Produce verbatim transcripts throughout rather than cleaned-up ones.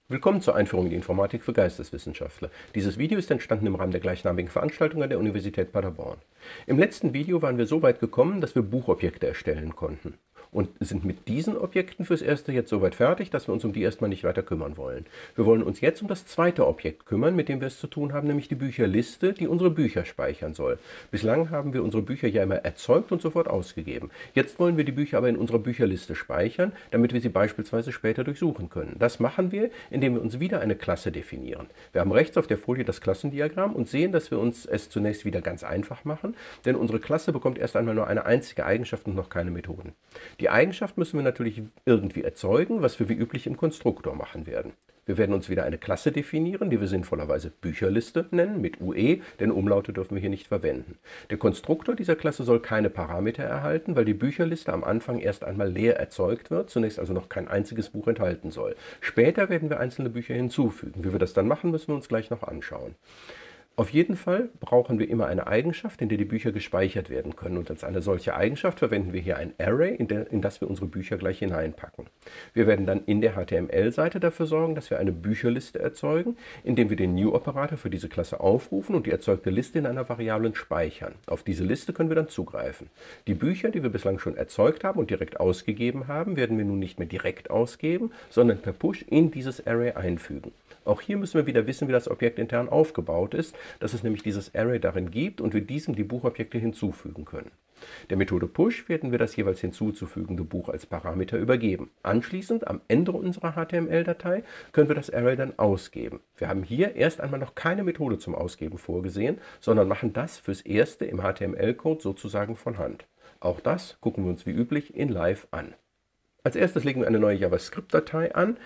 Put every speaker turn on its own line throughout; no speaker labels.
Willkommen zur Einführung in die Informatik für Geisteswissenschaftler. Dieses Video ist entstanden im Rahmen der gleichnamigen Veranstaltung an der Universität Paderborn. Im letzten Video waren wir so weit gekommen, dass wir Buchobjekte erstellen konnten. Und sind mit diesen Objekten fürs Erste jetzt soweit fertig, dass wir uns um die erstmal nicht weiter kümmern wollen. Wir wollen uns jetzt um das zweite Objekt kümmern, mit dem wir es zu tun haben, nämlich die Bücherliste, die unsere Bücher speichern soll. Bislang haben wir unsere Bücher ja immer erzeugt und sofort ausgegeben. Jetzt wollen wir die Bücher aber in unserer Bücherliste speichern, damit wir sie beispielsweise später durchsuchen können. Das machen wir, indem wir uns wieder eine Klasse definieren. Wir haben rechts auf der Folie das Klassendiagramm und sehen, dass wir uns es zunächst wieder ganz einfach machen, denn unsere Klasse bekommt erst einmal nur eine einzige Eigenschaft und noch keine Methoden. Die Eigenschaft müssen wir natürlich irgendwie erzeugen, was wir wie üblich im Konstruktor machen werden. Wir werden uns wieder eine Klasse definieren, die wir sinnvollerweise Bücherliste nennen, mit U E, denn Umlaute dürfen wir hier nicht verwenden. Der Konstruktor dieser Klasse soll keine Parameter erhalten, weil die Bücherliste am Anfang erst einmal leer erzeugt wird, zunächst also noch kein einziges Buch enthalten soll. Später werden wir einzelne Bücher hinzufügen. Wie wir das dann machen, müssen wir uns gleich noch anschauen. Auf jeden Fall brauchen wir immer eine Eigenschaft, in der die Bücher gespeichert werden können. Und als eine solche Eigenschaft verwenden wir hier ein Array, in, der, in das wir unsere Bücher gleich hineinpacken. Wir werden dann in der H T M L-Seite dafür sorgen, dass wir eine Bücherliste erzeugen, indem wir den New-Operator für diese Klasse aufrufen und die erzeugte Liste in einer Variablen speichern. Auf diese Liste können wir dann zugreifen. Die Bücher, die wir bislang schon erzeugt haben und direkt ausgegeben haben, werden wir nun nicht mehr direkt ausgeben, sondern per Push in dieses Array einfügen. Auch hier müssen wir wieder wissen, wie das Objekt intern aufgebaut ist, dass es nämlich dieses Array darin gibt und wir diesem die Buchobjekte hinzufügen können. Der Methode Push werden wir das jeweils hinzuzufügende Buch als Parameter übergeben. Anschließend, am Ende unserer H T M L-Datei, können wir das Array dann ausgeben. Wir haben hier erst einmal noch keine Methode zum Ausgeben vorgesehen, sondern machen das fürs Erste im H T M L-Code sozusagen von Hand. Auch das gucken wir uns wie üblich in Live an. Als erstes legen wir eine neue JavaScript-Datei an,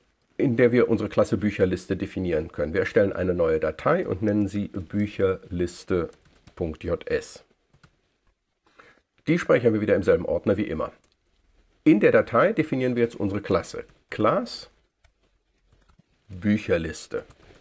in der wir unsere Klasse Bücherliste definieren können. Wir erstellen eine neue Datei und nennen sie bücherliste.js. Die speichern wir wieder im selben Ordner wie immer. In der Datei definieren wir jetzt unsere Klasse. Class Bücherliste.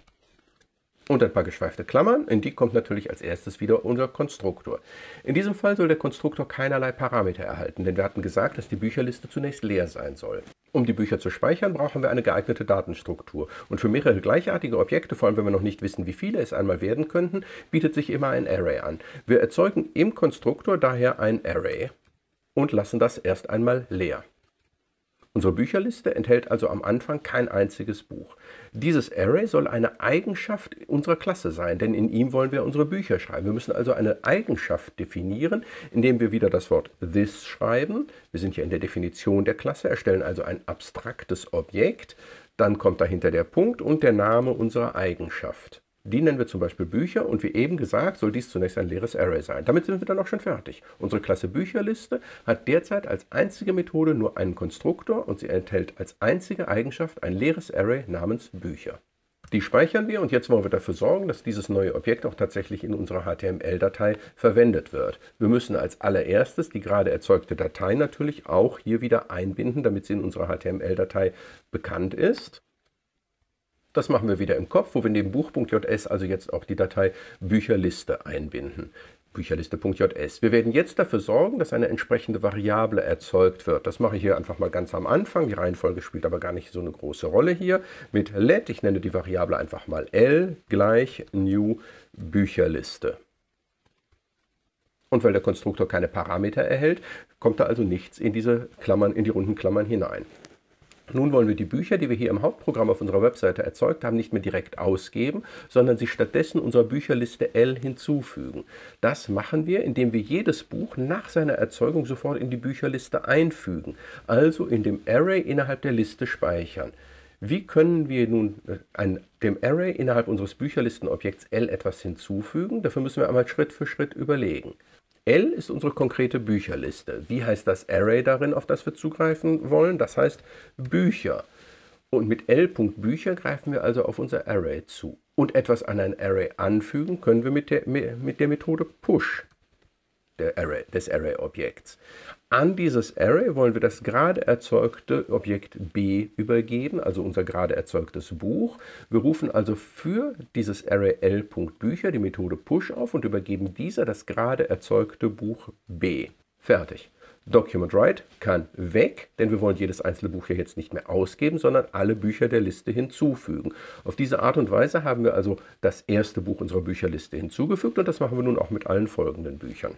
Und ein paar geschweifte Klammern, in die kommt natürlich als erstes wieder unser Konstruktor. In diesem Fall soll der Konstruktor keinerlei Parameter erhalten, denn wir hatten gesagt, dass die Bücherliste zunächst leer sein soll. Um die Bücher zu speichern, brauchen wir eine geeignete Datenstruktur. Und für mehrere gleichartige Objekte, vor allem wenn wir noch nicht wissen, wie viele es einmal werden könnten, bietet sich immer ein Array an. Wir erzeugen im Konstruktor daher ein Array und lassen das erst einmal leer. Unsere Bücherliste enthält also am Anfang kein einziges Buch. Dieses Array soll eine Eigenschaft unserer Klasse sein, denn in ihm wollen wir unsere Bücher schreiben. Wir müssen also eine Eigenschaft definieren, indem wir wieder das Wort this schreiben. Wir sind ja in der Definition der Klasse, erstellen also ein abstraktes Objekt. Dann kommt dahinter der Punkt und der Name unserer Eigenschaft. Die nennen wir zum Beispiel Bücher und wie eben gesagt, soll dies zunächst ein leeres Array sein. Damit sind wir dann auch schon fertig. Unsere Klasse Bücherliste hat derzeit als einzige Methode nur einen Konstruktor und sie enthält als einzige Eigenschaft ein leeres Array namens Bücher. Die speichern wir und jetzt wollen wir dafür sorgen, dass dieses neue Objekt auch tatsächlich in unserer H T M L-Datei verwendet wird. Wir müssen als allererstes die gerade erzeugte Datei natürlich auch hier wieder einbinden, damit sie in unserer H T M L-Datei bekannt ist. Das machen wir wieder im Kopf, wo wir neben Buch.js also jetzt auch die Datei Bücherliste einbinden. Bücherliste.js. Wir werden jetzt dafür sorgen, dass eine entsprechende Variable erzeugt wird. Das mache ich hier einfach mal ganz am Anfang. Die Reihenfolge spielt aber gar nicht so eine große Rolle hier. Mit let, ich nenne die Variable einfach mal L gleich new Bücherliste. Und weil der Konstruktor keine Parameter erhält, kommt da also nichts in diese Klammern, in die runden Klammern hinein. Nun wollen wir die Bücher, die wir hier im Hauptprogramm auf unserer Webseite erzeugt haben, nicht mehr direkt ausgeben, sondern sie stattdessen unserer Bücherliste L hinzufügen. Das machen wir, indem wir jedes Buch nach seiner Erzeugung sofort in die Bücherliste einfügen, also in dem Array innerhalb der Liste speichern. Wie können wir nun ein, dem Array innerhalb unseres Bücherlistenobjekts L etwas hinzufügen? Dafür müssen wir einmal Schritt für Schritt überlegen. L ist unsere konkrete Bücherliste. Wie heißt das Array darin, auf das wir zugreifen wollen? Das heißt Bücher. Und mit L.Bücher greifen wir also auf unser Array zu. Und etwas an ein Array anfügen können wir mit der, mit der Methode Push der Array, des Array-Objekts. An dieses Array wollen wir das gerade erzeugte Objekt B übergeben, also unser gerade erzeugtes Buch. Wir rufen also für dieses Array L.Bücher die Methode Push auf und übergeben dieser das gerade erzeugte Buch B. Fertig. DocumentWrite kann weg, denn wir wollen jedes einzelne Buch ja jetzt nicht mehr ausgeben, sondern alle Bücher der Liste hinzufügen. Auf diese Art und Weise haben wir also das erste Buch unserer Bücherliste hinzugefügt und das machen wir nun auch mit allen folgenden Büchern.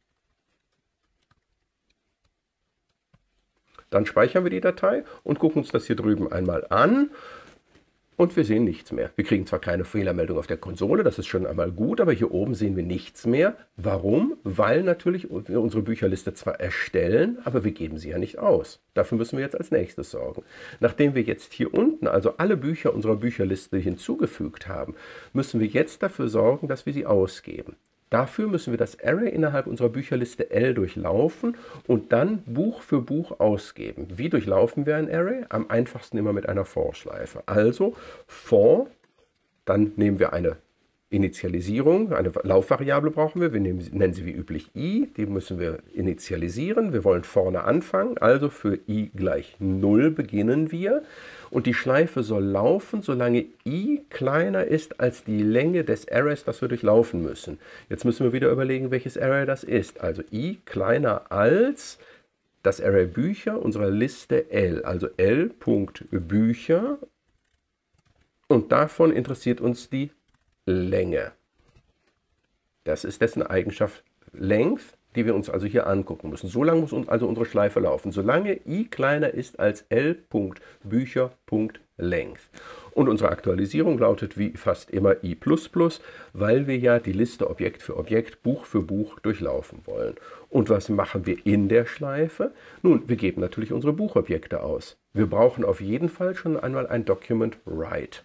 Dann speichern wir die Datei und gucken uns das hier drüben einmal an. Und wir sehen nichts mehr. Wir kriegen zwar keine Fehlermeldung auf der Konsole, das ist schon einmal gut, aber hier oben sehen wir nichts mehr. Warum? Weil natürlich wir unsere Bücherliste zwar erstellen, aber wir geben sie ja nicht aus. Dafür müssen wir jetzt als nächstes sorgen. Nachdem wir jetzt hier unten also alle Bücher unserer Bücherliste hinzugefügt haben, müssen wir jetzt dafür sorgen, dass wir sie ausgeben. Dafür müssen wir das Array innerhalb unserer Bücherliste L durchlaufen und dann Buch für Buch ausgeben. Wie durchlaufen wir ein Array? Am einfachsten immer mit einer For-Schleife. Also For, dann nehmen wir eine Initialisierung, eine Laufvariable brauchen wir, wir nehmen, nennen sie wie üblich i, die müssen wir initialisieren, wir wollen vorne anfangen, also für i gleich null beginnen wir und die Schleife soll laufen, solange i kleiner ist als die Länge des Arrays, das wir durchlaufen müssen. Jetzt müssen wir wieder überlegen, welches Array das ist, also i kleiner als das Array Bücher unserer Liste L, also L.Bücher und davon interessiert uns die Länge. Das ist dessen Eigenschaft Length, die wir uns also hier angucken müssen. So lange muss uns also unsere Schleife laufen, solange i kleiner ist als L.Bücher.Length. Und unsere Aktualisierung lautet wie fast immer i plus plus, weil wir ja die Liste Objekt für Objekt, Buch für Buch durchlaufen wollen. Und was machen wir in der Schleife? Nun, wir geben natürlich unsere Buchobjekte aus. Wir brauchen auf jeden Fall schon einmal ein DocumentWrite.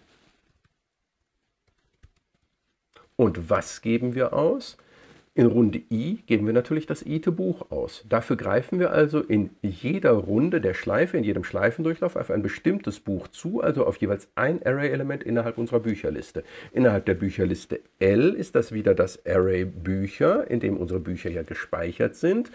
Und was geben wir aus? In Runde i geben wir natürlich das ite-Buch aus. Dafür greifen wir also in jeder Runde der Schleife, in jedem Schleifendurchlauf auf ein bestimmtes Buch zu, also auf jeweils ein Array-Element innerhalb unserer Bücherliste. Innerhalb der Bücherliste L ist das wieder das Array Bücher, in dem unsere Bücher ja gespeichert sind.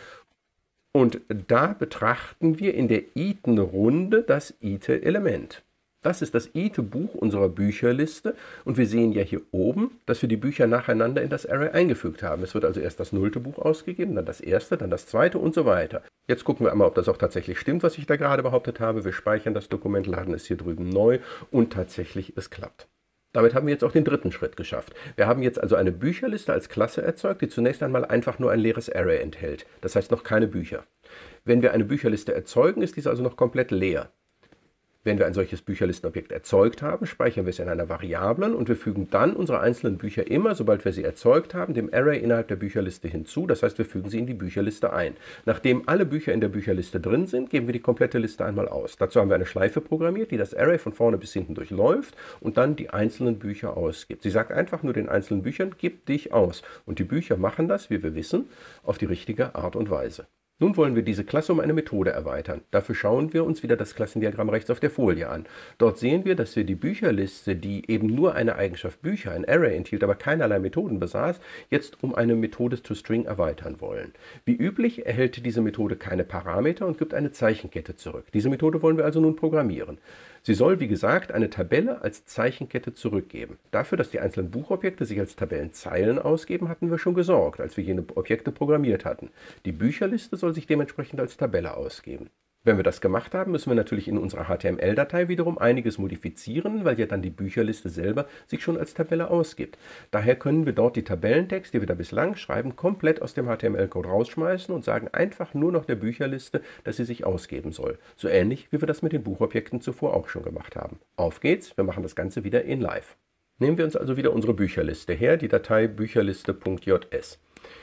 Und da betrachten wir in der iten-Runde das ite-Element. Das ist das ite-Buch unserer Bücherliste und wir sehen ja hier oben, dass wir die Bücher nacheinander in das Array eingefügt haben. Es wird also erst das nullte Buch ausgegeben, dann das erste, dann das zweite und so weiter. Jetzt gucken wir einmal, ob das auch tatsächlich stimmt, was ich da gerade behauptet habe. Wir speichern das Dokument, laden es hier drüben neu und tatsächlich, es klappt. Damit haben wir jetzt auch den dritten Schritt geschafft. Wir haben jetzt also eine Bücherliste als Klasse erzeugt, die zunächst einmal einfach nur ein leeres Array enthält. Das heißt noch keine Bücher. Wenn wir eine Bücherliste erzeugen, ist diese also noch komplett leer. Wenn wir ein solches Bücherlistenobjekt erzeugt haben, speichern wir es in einer Variablen und wir fügen dann unsere einzelnen Bücher immer, sobald wir sie erzeugt haben, dem Array innerhalb der Bücherliste hinzu. Das heißt, wir fügen sie in die Bücherliste ein. Nachdem alle Bücher in der Bücherliste drin sind, geben wir die komplette Liste einmal aus. Dazu haben wir eine Schleife programmiert, die das Array von vorne bis hinten durchläuft und dann die einzelnen Bücher ausgibt. Sie sagt einfach nur den einzelnen Büchern, gib dich aus. Und die Bücher machen das, wie wir wissen, auf die richtige Art und Weise. Nun wollen wir diese Klasse um eine Methode erweitern. Dafür schauen wir uns wieder das Klassendiagramm rechts auf der Folie an. Dort sehen wir, dass wir die Bücherliste, die eben nur eine Eigenschaft Bücher, ein Array enthielt, aber keinerlei Methoden besaß, jetzt um eine Methode toString erweitern wollen. Wie üblich erhält diese Methode keine Parameter und gibt eine Zeichenkette zurück. Diese Methode wollen wir also nun programmieren. Sie soll, wie gesagt, eine Tabelle als Zeichenkette zurückgeben. Dafür, dass die einzelnen Buchobjekte sich als Tabellenzeilen ausgeben, hatten wir schon gesorgt, als wir jene Objekte programmiert hatten. Die Bücherliste soll sich dementsprechend als Tabelle ausgeben. Wenn wir das gemacht haben, müssen wir natürlich in unserer H T M L-Datei wiederum einiges modifizieren, weil ja dann die Bücherliste selber sich schon als Tabelle ausgibt. Daher können wir dort die Tabellentext, die wir da bislang schreiben, komplett aus dem H T M L-Code rausschmeißen und sagen einfach nur noch der Bücherliste, dass sie sich ausgeben soll. So ähnlich, wie wir das mit den Buchobjekten zuvor auch schon gemacht haben. Auf geht's, wir machen das Ganze wieder in Live. Nehmen wir uns also wieder unsere Bücherliste her, die Datei bücherliste.js.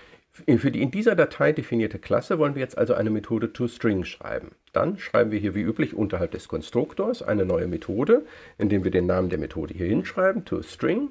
Für die in dieser Datei definierte Klasse wollen wir jetzt also eine Methode toString schreiben. Dann schreiben wir hier wie üblich unterhalb des Konstruktors eine neue Methode, indem wir den Namen der Methode hier hinschreiben, toString.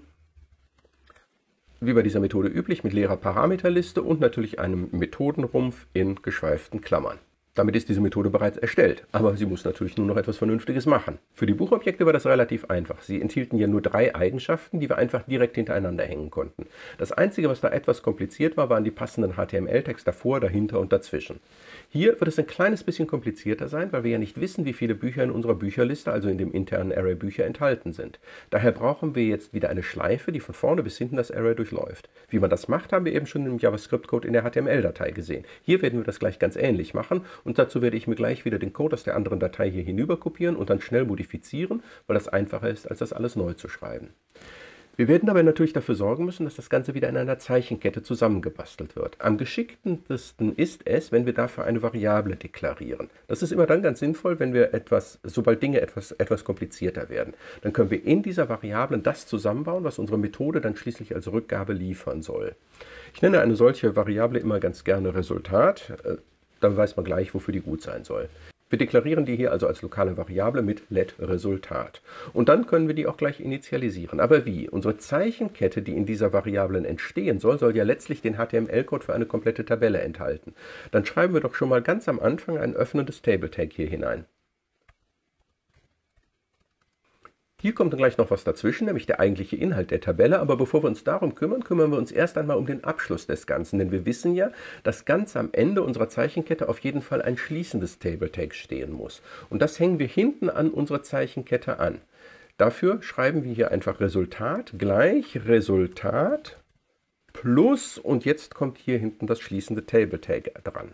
Wie bei dieser Methode üblich mit leerer Parameterliste und natürlich einem Methodenrumpf in geschweiften Klammern. Damit ist diese Methode bereits erstellt, aber sie muss natürlich nur noch etwas Vernünftiges machen. Für die Buchobjekte war das relativ einfach. Sie enthielten ja nur drei Eigenschaften, die wir einfach direkt hintereinander hängen konnten. Das Einzige, was da etwas kompliziert war, waren die passenden H T M L-Tags davor, dahinter und dazwischen. Hier wird es ein kleines bisschen komplizierter sein, weil wir ja nicht wissen, wie viele Bücher in unserer Bücherliste, also in dem internen Array Bücher, enthalten sind. Daher brauchen wir jetzt wieder eine Schleife, die von vorne bis hinten das Array durchläuft. Wie man das macht, haben wir eben schon im JavaScript-Code in der H T M L-Datei gesehen. Hier werden wir das gleich ganz ähnlich machen und dazu werde ich mir gleich wieder den Code aus der anderen Datei hier hinüber kopieren und dann schnell modifizieren, weil das einfacher ist, als das alles neu zu schreiben. Wir werden dabei natürlich dafür sorgen müssen, dass das Ganze wieder in einer Zeichenkette zusammengebastelt wird. Am geschicktesten ist es, wenn wir dafür eine Variable deklarieren. Das ist immer dann ganz sinnvoll, wenn wir etwas, sobald Dinge etwas, etwas komplizierter werden. Dann können wir in dieser Variable das zusammenbauen, was unsere Methode dann schließlich als Rückgabe liefern soll. Ich nenne eine solche Variable immer ganz gerne Resultat. Dann weiß man gleich, wofür die gut sein soll. Wir deklarieren die hier also als lokale Variable mit let_Resultat. Und dann können wir die auch gleich initialisieren. Aber wie? Unsere Zeichenkette, die in dieser Variablen entstehen soll, soll ja letztlich den H T M L-Code für eine komplette Tabelle enthalten. Dann schreiben wir doch schon mal ganz am Anfang ein öffnendes Table-Tag hier hinein. Hier kommt dann gleich noch was dazwischen, nämlich der eigentliche Inhalt der Tabelle, aber bevor wir uns darum kümmern, kümmern wir uns erst einmal um den Abschluss des Ganzen, denn wir wissen ja, dass ganz am Ende unserer Zeichenkette auf jeden Fall ein schließendes Table-Tag stehen muss. Und das hängen wir hinten an unsere Zeichenkette an. Dafür schreiben wir hier einfach Resultat gleich Resultat plus und jetzt kommt hier hinten das schließende Table-Tag dran.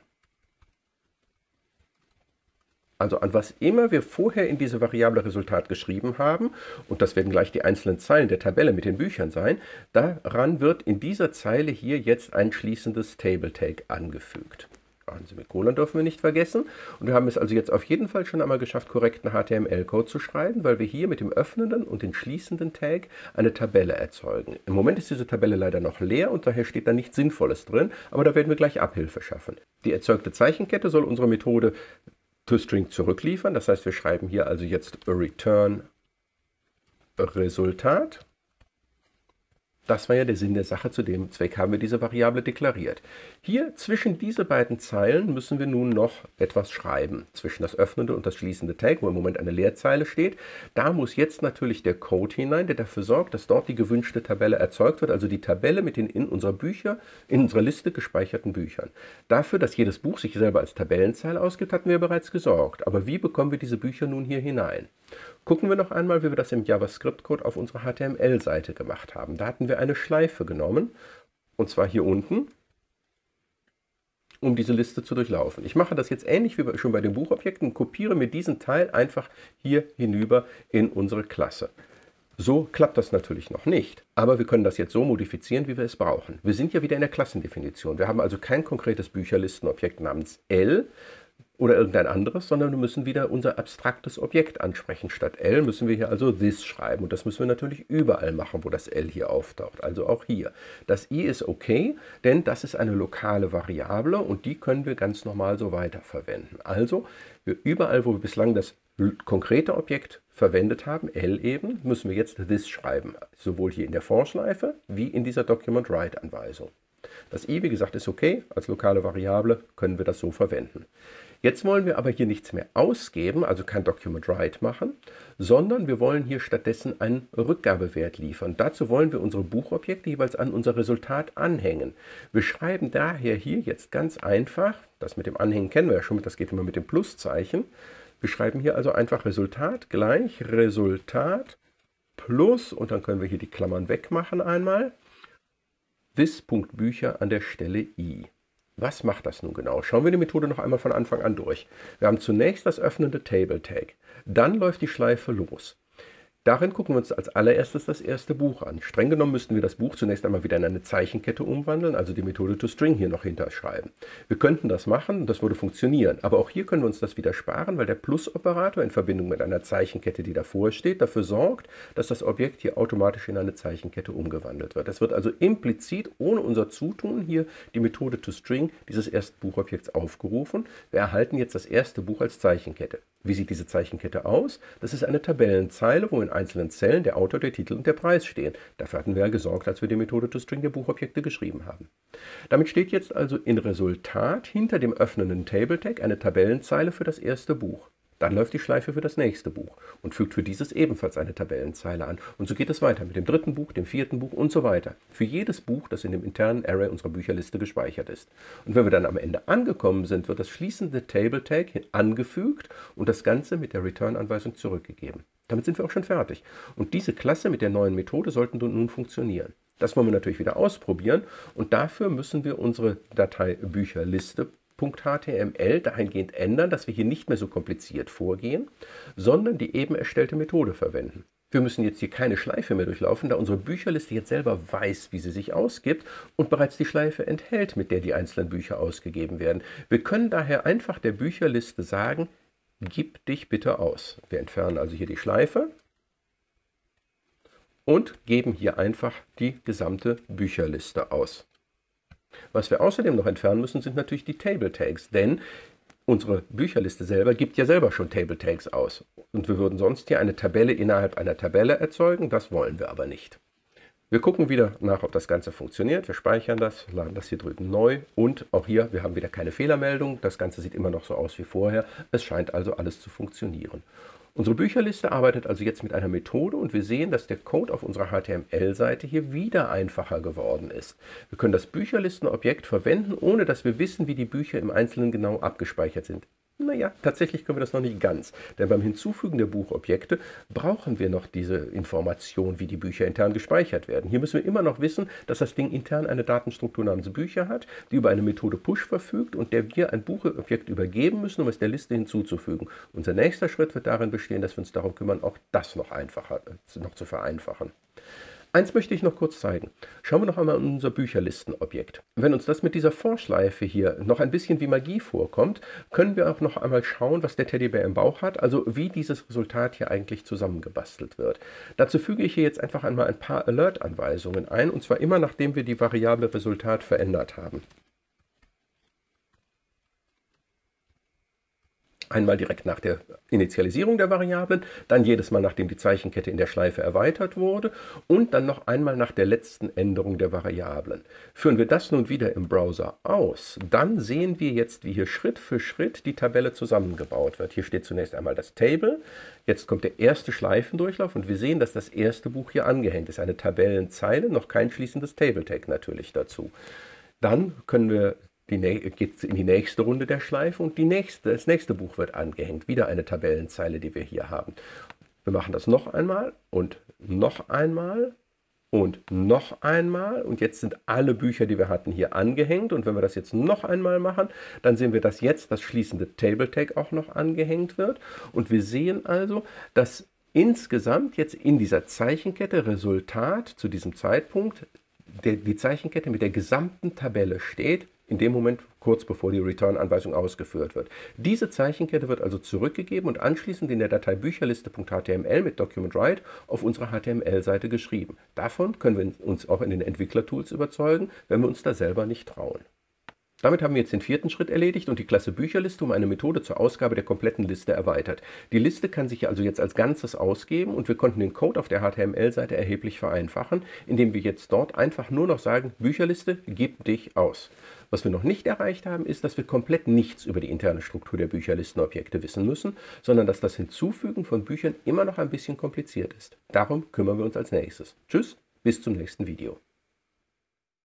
Also an was immer wir vorher in diese Variable Resultat geschrieben haben, und das werden gleich die einzelnen Zeilen der Tabelle mit den Büchern sein, daran wird in dieser Zeile hier jetzt ein schließendes Table-Tag angefügt. Semikolon dürfen wir nicht vergessen. Und wir haben es also jetzt auf jeden Fall schon einmal geschafft, korrekten H T M L-Code zu schreiben, weil wir hier mit dem öffnenden und dem schließenden Tag eine Tabelle erzeugen. Im Moment ist diese Tabelle leider noch leer und daher steht da nichts Sinnvolles drin, aber da werden wir gleich Abhilfe schaffen. Die erzeugte Zeichenkette soll unsere Methode toString zurückliefern. Das heißt, wir schreiben hier also jetzt return Resultat. Das war ja der Sinn der Sache, zu dem Zweck haben wir diese Variable deklariert. Hier zwischen diese beiden Zeilen müssen wir nun noch etwas schreiben. Zwischen das öffnende und das schließende Tag, wo im Moment eine Leerzeile steht. Da muss jetzt natürlich der Code hinein, der dafür sorgt, dass dort die gewünschte Tabelle erzeugt wird, also die Tabelle mit den in unserer Bücher, in unserer Liste gespeicherten Büchern. Dafür, dass jedes Buch sich selber als Tabellenzeile ausgibt, hatten wir bereits gesorgt. Aber wie bekommen wir diese Bücher nun hier hinein? Gucken wir noch einmal, wie wir das im JavaScript-Code auf unserer H T M L-Seite gemacht haben. Da hatten wir eine Schleife genommen, und zwar hier unten, um diese Liste zu durchlaufen. Ich mache das jetzt ähnlich wie schon bei den Buchobjekten und kopiere mir diesen Teil einfach hier hinüber in unsere Klasse. So klappt das natürlich noch nicht, aber wir können das jetzt so modifizieren, wie wir es brauchen. Wir sind ja wieder in der Klassendefinition. Wir haben also kein konkretes Bücherlistenobjekt namens L, oder irgendein anderes, sondern wir müssen wieder unser abstraktes Objekt ansprechen. Statt L müssen wir hier also this schreiben. Und das müssen wir natürlich überall machen, wo das L hier auftaucht. Also auch hier. Das i ist okay, denn das ist eine lokale Variable und die können wir ganz normal so weiterverwenden. Also wir überall, wo wir bislang das konkrete Objekt verwendet haben, L eben, müssen wir jetzt this schreiben. Sowohl hier in der For-Schleife wie in dieser Document-Write-Anweisung. Das i, wie gesagt, ist okay. Als lokale Variable können wir das so verwenden. Jetzt wollen wir aber hier nichts mehr ausgeben, also kein Document_Write machen, sondern wir wollen hier stattdessen einen Rückgabewert liefern. Dazu wollen wir unsere Buchobjekte jeweils an unser Resultat anhängen. Wir schreiben daher hier jetzt ganz einfach, das mit dem Anhängen kennen wir ja schon, das geht immer mit dem Pluszeichen. Wir schreiben hier also einfach Resultat gleich Resultat plus, und dann können wir hier die Klammern wegmachen einmal, this.Bücher an der Stelle i. Was macht das nun genau? Schauen wir die Methode noch einmal von Anfang an durch. Wir haben zunächst das öffnende Table-Tag. Dann läuft die Schleife los. Darin gucken wir uns als allererstes das erste Buch an. Streng genommen müssten wir das Buch zunächst einmal wieder in eine Zeichenkette umwandeln, also die Methode toString hier noch hinterschreiben. Wir könnten das machen und das würde funktionieren, aber auch hier können wir uns das wieder sparen, weil der Plus-Operator in Verbindung mit einer Zeichenkette, die davor steht, dafür sorgt, dass das Objekt hier automatisch in eine Zeichenkette umgewandelt wird. Es wird also implizit, ohne unser Zutun, hier die Methode toString dieses ersten Buchobjekts aufgerufen. Wir erhalten jetzt das erste Buch als Zeichenkette. Wie sieht diese Zeichenkette aus? Das ist eine Tabellenzeile, wo in einzelnen Zellen der Autor, der Titel und der Preis stehen. Dafür hatten wir ja gesorgt, als wir die Methode ToString der Buchobjekte geschrieben haben. Damit steht jetzt also in Resultat hinter dem öffnenden Table-Tag eine Tabellenzeile für das erste Buch. Dann läuft die Schleife für das nächste Buch und fügt für dieses ebenfalls eine Tabellenzeile an. Und so geht es weiter mit dem dritten Buch, dem vierten Buch und so weiter. Für jedes Buch, das in dem internen Array unserer Bücherliste gespeichert ist. Und wenn wir dann am Ende angekommen sind, wird das schließende Table Tag angefügt und das Ganze mit der Return-Anweisung zurückgegeben. Damit sind wir auch schon fertig. Und diese Klasse mit der neuen Methode sollten nun funktionieren. Das wollen wir natürlich wieder ausprobieren und dafür müssen wir unsere Datei Bücherliste .html dahingehend ändern, dass wir hier nicht mehr so kompliziert vorgehen, sondern die eben erstellte Methode verwenden. Wir müssen jetzt hier keine Schleife mehr durchlaufen, da unsere Bücherliste jetzt selber weiß, wie sie sich ausgibt und bereits die Schleife enthält, mit der die einzelnen Bücher ausgegeben werden. Wir können daher einfach der Bücherliste sagen, gib dich bitte aus. Wir entfernen also hier die Schleife und geben hier einfach die gesamte Bücherliste aus. Was wir außerdem noch entfernen müssen, sind natürlich die Table Tags, denn unsere Bücherliste selber gibt ja selber schon Table Tags aus. Und wir würden sonst hier eine Tabelle innerhalb einer Tabelle erzeugen, das wollen wir aber nicht. Wir gucken wieder nach, ob das Ganze funktioniert. Wir speichern das, laden das hier drüben neu und auch hier, wir haben wieder keine Fehlermeldung. Das Ganze sieht immer noch so aus wie vorher. Es scheint also alles zu funktionieren. Unsere Bücherliste arbeitet also jetzt mit einer Methode und wir sehen, dass der Code auf unserer H T M L-Seite hier wieder einfacher geworden ist. Wir können das Bücherlistenobjekt verwenden, ohne dass wir wissen, wie die Bücher im Einzelnen genau abgespeichert sind. Naja, tatsächlich können wir das noch nicht ganz, denn beim Hinzufügen der Buchobjekte brauchen wir noch diese Information, wie die Bücher intern gespeichert werden. Hier müssen wir immer noch wissen, dass das Ding intern eine Datenstruktur namens Bücher hat, die über eine Methode Push verfügt und der wir ein Buchobjekt übergeben müssen, um es der Liste hinzuzufügen. Unser nächster Schritt wird darin bestehen, dass wir uns darum kümmern, auch das noch einfacher, noch zu vereinfachen. Eins möchte ich noch kurz zeigen. Schauen wir noch einmal in unser Bücherlistenobjekt. Wenn uns das mit dieser Vorschleife hier noch ein bisschen wie Magie vorkommt, können wir auch noch einmal schauen, was der Teddybär im Bauch hat, also wie dieses Resultat hier eigentlich zusammengebastelt wird. Dazu füge ich hier jetzt einfach einmal ein paar Alert-Anweisungen ein, und zwar immer nachdem wir die Variable Resultat verändert haben. Einmal direkt nach der Initialisierung der Variablen, dann jedes Mal, nachdem die Zeichenkette in der Schleife erweitert wurde und dann noch einmal nach der letzten Änderung der Variablen. Führen wir das nun wieder im Browser aus, dann sehen wir jetzt, wie hier Schritt für Schritt die Tabelle zusammengebaut wird. Hier steht zunächst einmal das Table, jetzt kommt der erste Schleifendurchlauf und wir sehen, dass das erste Buch hier angehängt ist. Eine Tabellenzeile, noch kein schließendes Table Tag natürlich dazu. Dann können wir geht es in die nächste Runde der Schleife und die nächste, das nächste Buch wird angehängt. Wieder eine Tabellenzeile, die wir hier haben. Wir machen das noch einmal und noch einmal und noch einmal. Und jetzt sind alle Bücher, die wir hatten, hier angehängt. Und wenn wir das jetzt noch einmal machen, dann sehen wir, dass jetzt das schließende Table Tag auch noch angehängt wird. Und wir sehen also, dass insgesamt jetzt in dieser Zeichenkette Resultat zu diesem Zeitpunkt der, die Zeichenkette mit der gesamten Tabelle steht, in dem Moment kurz bevor die Return-Anweisung ausgeführt wird. Diese Zeichenkette wird also zurückgegeben und anschließend in der Datei Bücherliste.html mit DocumentWrite auf unserer H T M L-Seite geschrieben. Davon können wir uns auch in den Entwicklertools überzeugen, wenn wir uns da selber nicht trauen. Damit haben wir jetzt den vierten Schritt erledigt und die Klasse Bücherliste um eine Methode zur Ausgabe der kompletten Liste erweitert. Die Liste kann sich also jetzt als Ganzes ausgeben und wir konnten den Code auf der H T M L-Seite erheblich vereinfachen, indem wir jetzt dort einfach nur noch sagen, Bücherliste, gib dich aus. Was wir noch nicht erreicht haben, ist, dass wir komplett nichts über die interne Struktur der Bücherlistenobjekte wissen müssen, sondern dass das Hinzufügen von Büchern immer noch ein bisschen kompliziert ist. Darum kümmern wir uns als nächstes. Tschüss, bis zum nächsten Video.